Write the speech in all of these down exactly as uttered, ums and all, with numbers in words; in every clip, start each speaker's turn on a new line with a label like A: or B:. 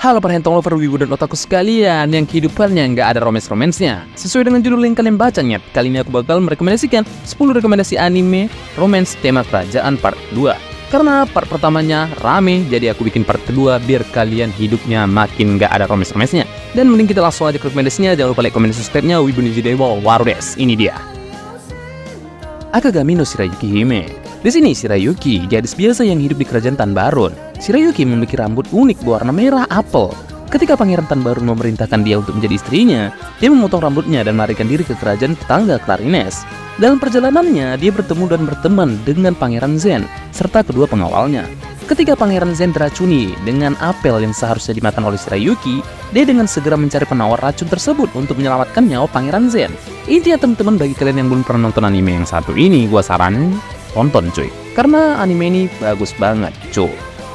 A: Halo para hentong lover, wibu dan otaku sekalian yang kehidupannya nggak ada romance-romansnya. Sesuai dengan judul yang kalian baca, nyet, kali ini aku bakal merekomendasikan sepuluh rekomendasi anime romance tema kerajaan part dua. Karena part pertamanya rame, jadi aku bikin part kedua biar kalian hidupnya makin nggak ada romance-romansnya. Dan mending kita langsung aja ke rekomendasinya. Jangan lupa like, komen, dan subscribe-nya. Wibu Ninja Dewa Warudes, ini dia Akagami no Shirayuki Hime. Di sini Shirayuki, gadis biasa yang hidup di kerajaan Tanbarun. Shirayuki memiliki rambut unik berwarna merah apel. Ketika Pangeran Tanbarun memerintahkan dia untuk menjadi istrinya, dia memotong rambutnya dan melarikan diri ke kerajaan tetangga Clarines. Dalam perjalanannya, dia bertemu dan berteman dengan Pangeran Zen serta kedua pengawalnya. Ketika Pangeran Zen diracuni dengan apel yang seharusnya dimakan oleh Shirayuki, dia dengan segera mencari penawar racun tersebut untuk menyelamatkan nyawa Pangeran Zen. Intinya teman-teman, bagi kalian yang belum pernah nonton anime yang satu ini, gua saranin tonton cuy, karena anime ini bagus banget cuy.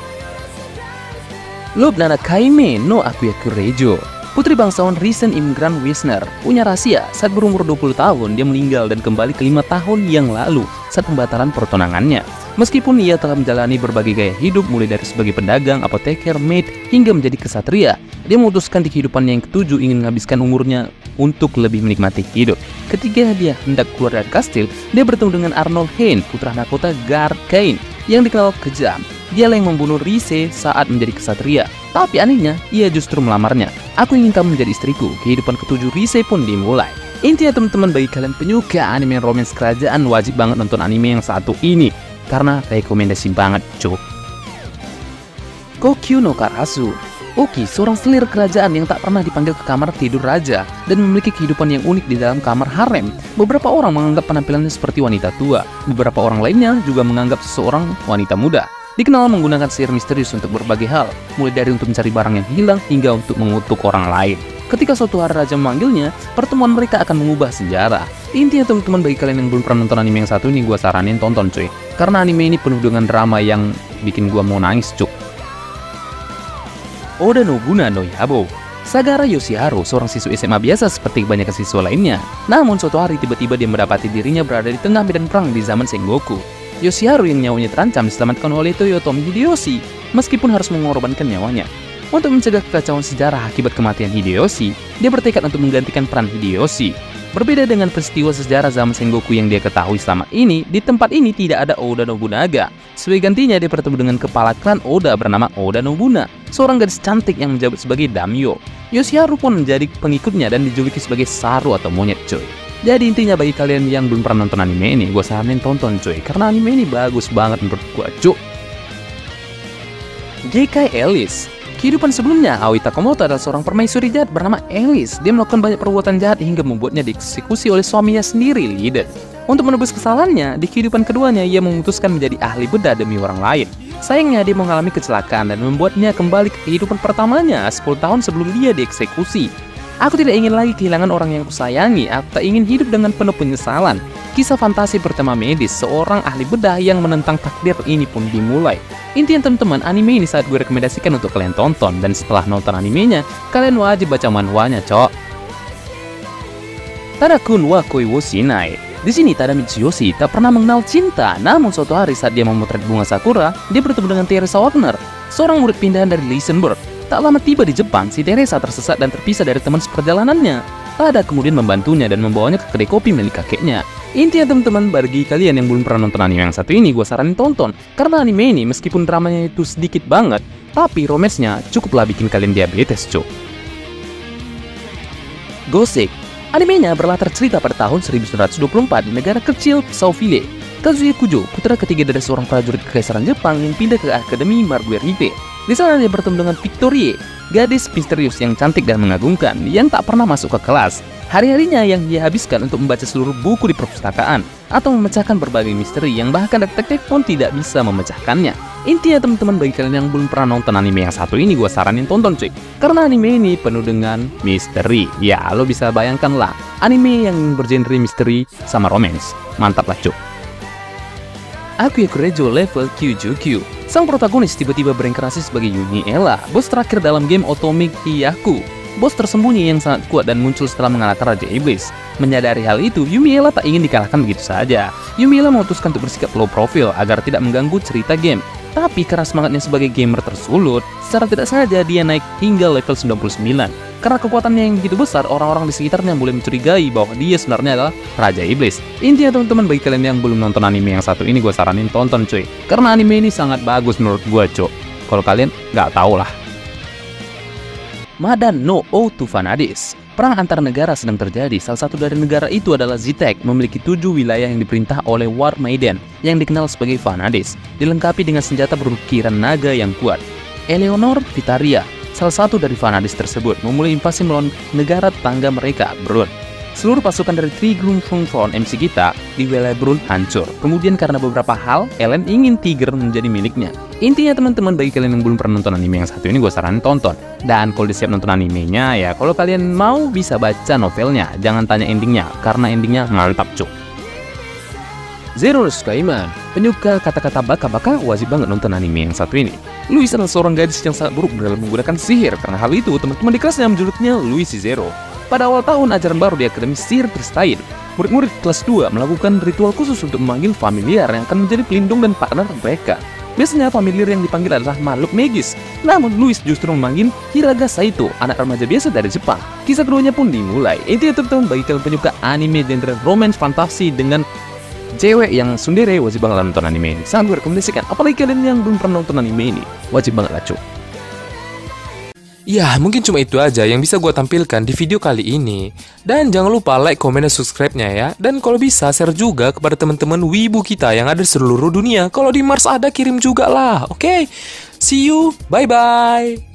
A: Love Nana Kaime no Akuyaku Reijo. Putri bangsawan Risen imigran Wisner punya rahasia. Saat berumur dua puluh tahun, dia meninggal dan kembali ke lima tahun yang lalu saat pembatalan pertunangannya. Meskipun ia telah menjalani berbagai gaya hidup, mulai dari sebagai pedagang, apoteker, maid, hingga menjadi kesatria, dia memutuskan di kehidupannya yang ketujuh ingin menghabiskan umurnya untuk lebih menikmati hidup. Ketika dia hendak keluar dari kastil, dia bertemu dengan Arnold Hein, putra mahkota Garkain, yang dikenal kejam. Dialah yang membunuh Rise saat menjadi kesatria. Tapi anehnya, ia justru melamarnya. Aku ingin kamu menjadi istriku. Kehidupan ketujuh Rise pun dimulai. Intinya teman-teman, bagi kalian penyuka anime romance kerajaan, wajib banget nonton anime yang satu ini, karena rekomendasi banget cuy. Kokyu no Karasu. Oki, seorang selir kerajaan yang tak pernah dipanggil ke kamar tidur raja dan memiliki kehidupan yang unik di dalam kamar harem. Beberapa orang menganggap penampilannya seperti wanita tua. Beberapa orang lainnya juga menganggap seseorang wanita muda. Dikenal menggunakan sihir misterius untuk berbagai hal, mulai dari untuk mencari barang yang hilang hingga untuk mengutuk orang lain. Ketika suatu hari raja memanggilnya, pertemuan mereka akan mengubah sejarah. Intinya teman-teman, bagi kalian yang belum pernah nonton anime yang satu ini, gua saranin tonton cuy, karena anime ini penuh dengan drama yang bikin gua mau nangis cuk. Oda Nobunaga no Yabo. Sagara Yoshiharu, seorang siswa S M A biasa seperti kebanyakan siswa lainnya. Namun suatu hari tiba-tiba dia mendapati dirinya berada di tengah medan perang di zaman Sengoku. Yoshiharu yang nyawanya terancam diselamatkan oleh Toyotomi Hideyoshi meskipun harus mengorbankan nyawanya. Untuk mencegah kekacauan sejarah akibat kematian Hideyoshi, dia bertekad untuk menggantikan peran Hideyoshi. Berbeda dengan peristiwa sejarah zaman Sengoku yang dia ketahui selama ini, di tempat ini tidak ada Oda Nobunaga. Sebagai gantinya, dia bertemu dengan kepala klan Oda bernama Oda Nobunaga, seorang gadis cantik yang menjabat sebagai daimyo. Yoshiharu pun menjadi pengikutnya dan dijuluki sebagai Saru atau monyet cuy. Jadi intinya, bagi kalian yang belum pernah nonton anime ini, gue saranin tonton cuy, karena anime ini bagus banget menurut gue cuy. Gekai Alice. Kehidupan sebelumnya, Aoi Takamoto adalah seorang permaisuri jahat bernama Alice. Dia melakukan banyak perbuatan jahat hingga membuatnya dieksekusi oleh suaminya sendiri, Liden. Untuk menebus kesalahannya, di kehidupan keduanya ia memutuskan menjadi ahli bedah demi orang lain. Sayangnya, dia mengalami kecelakaan dan membuatnya kembali ke kehidupan pertamanya sepuluh tahun sebelum dia dieksekusi. Aku tidak ingin lagi kehilangan orang yang kusayangi. Aku tak ingin hidup dengan penuh penyesalan. Kisah fantasi bertema medis, seorang ahli bedah yang menentang takdir ini pun dimulai. Intinya teman-teman, anime ini saat gue rekomendasikan untuk kalian tonton. Dan setelah nonton animenya, kalian wajib baca manhwanya cok. Tadakun wa koi wo shinai. Di sini Tada Mitsuyoshi tak pernah mengenal cinta. Namun suatu hari saat dia memotret bunga sakura, dia bertemu dengan Teresa Wagner, seorang murid pindahan dari Lisenburg. Tak lama tiba di Jepang, si Teresa tersesat dan terpisah dari teman seperjalanannya. Tada kemudian membantunya dan membawanya ke kedai kopi milik kakeknya. Intinya teman-teman, bagi kalian yang belum pernah nonton anime yang satu ini, gue saranin tonton. Karena anime ini meskipun dramanya itu sedikit banget, tapi romansnya cukuplah bikin kalian diabetes cuy. Gosek. Animenya berlatar cerita pada tahun seribu sembilan ratus dua puluh empat di negara kecil Saufile. Kazuya Kujo, putra ketiga dari seorang prajurit kekaisaran Jepang yang pindah ke Akademi Marguerite. Di sana dia bertemu dengan Victorie, gadis misterius yang cantik dan mengagumkan yang tak pernah masuk ke kelas. Hari-harinya yang dia habiskan untuk membaca seluruh buku di perpustakaan atau memecahkan berbagai misteri yang bahkan detektif pun tidak bisa memecahkannya. Intinya teman-teman, bagi kalian yang belum pernah nonton anime yang satu ini, gue saranin tonton cuy, karena anime ini penuh dengan misteri. Ya, lo bisa bayangkan lah, anime yang bergenre misteri sama romance. Mantap lah cuy. Akuyaku Reijo level Q J Q. Sang protagonis tiba-tiba berinkarnasi sebagai Yumi Ella, bos terakhir dalam game Otome Hiyaku. Bos tersembunyi yang sangat kuat dan muncul setelah mengalahkan Raja Iblis. Menyadari hal itu, Yumi Ella tak ingin dikalahkan begitu saja. Yumi Ella memutuskan untuk bersikap low profile agar tidak mengganggu cerita game. Tapi karena semangatnya sebagai gamer tersulut, secara tidak sengaja dia naik hingga level sembilan puluh sembilan. Karena kekuatannya yang begitu besar, orang-orang di sekitarnya mulai mencurigai bahwa dia sebenarnya adalah Raja Iblis. Intinya teman-teman, bagi kalian yang belum nonton anime yang satu ini, gue saranin tonton cuy. Karena anime ini sangat bagus menurut gue cuy. Kalau kalian nggak tahu lah. Madan no Ode to Vanadis. Perang antar negara sedang terjadi. Salah satu dari negara itu adalah Zitek, memiliki tujuh wilayah yang diperintah oleh War Maiden, yang dikenal sebagai Vanadis, dilengkapi dengan senjata berukiran naga yang kuat. Eleanor Vitaria, salah satu dari Vanadis tersebut, memulai invasi melawan negara tetangga mereka, Brun. Seluruh pasukan dari Tigrum Front M C kita di wilayah Brun hancur. Kemudian karena beberapa hal, Ellen ingin Tiger menjadi miliknya. Intinya teman-teman, bagi kalian yang belum pernah nonton anime yang satu ini, gue saranin tonton. Dan kalau disiap nonton animenya, ya kalau kalian mau bisa baca novelnya. Jangan tanya endingnya, karena endingnya mantap cuk. Zero Skyman, penyuka kata-kata baka-baka wajib banget nonton anime yang satu ini. Louis adalah seorang gadis yang sangat buruk dalam menggunakan sihir. Karena hal itu, teman-teman di kelasnya menjuluknya Louis Zero. Pada awal tahun ajaran baru di Akademi Sihir Tristain, murid-murid kelas dua melakukan ritual khusus untuk memanggil familiar yang akan menjadi pelindung dan partner mereka. Biasanya familiar yang dipanggil adalah makhluk magis. Namun Louis justru memanggil Hiraga Saito, anak remaja biasa dari Jepang. Kisah keduanya pun dimulai. Intinya teman-teman, bagi kalian penyuka anime genre romance fantasi dengan cewek yang tsundere, wajib banget nonton anime ini. Sangat gue rekomendasikan. Apalagi kalian yang belum pernah nonton anime ini, wajib banget lah cuy.
B: Ya, mungkin cuma itu aja yang bisa gue tampilkan di video kali ini. Dan jangan lupa like, komen, dan subscribe-nya ya. Dan kalau bisa, share juga kepada teman-teman wibu kita yang ada di seluruh dunia. Kalau di Mars ada, kirim juga lah. Oke, okay? See you, bye-bye.